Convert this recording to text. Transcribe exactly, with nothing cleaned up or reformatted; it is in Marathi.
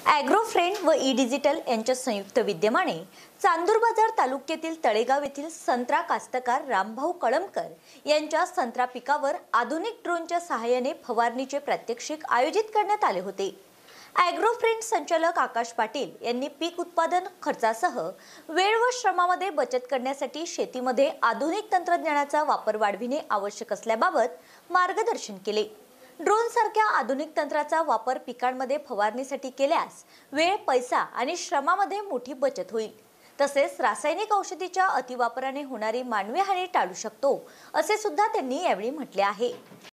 ॲग्रोफ्रेंड व ई डिजिटल यांच्या संयुक्त विद्यमाने चांदूर बाजार तालुक्यातील तळेगाव येथील संत्रा कास्तकार रामभाऊ कळमकर यांच्या संत्रा पिकावर आधुनिक ड्रोनच्या सहाय्याने फवारणीचे प्रात्यक्षिक आयोजित करण्यात आले होते। ॲग्रोफ्रेंड संचालक आकाश पाटील यांनी पीक उत्पादन खर्चासह वेळ व श्रमामध्ये बचत करण्यासाठी शेतीमध्ये आधुनिक तंत्रज्ञानाचा वापर वाढविणे आवश्यक असल्याबाबत मार्गदर्शन केले। ड्रोन सारख्या आधुनिक तंत्राचा वापर पिकांमध्ये फवारणीसाठी केल्यास वेळ, पैसा आणि श्रमामध्ये मोठी बचत होईल। तसेच रासायनिक औषधीच्या अतिवापराने होणारी मानवी हानी टाळू शकतो, असे सुद्धा त्यांनी यावेळी म्हटले आहे।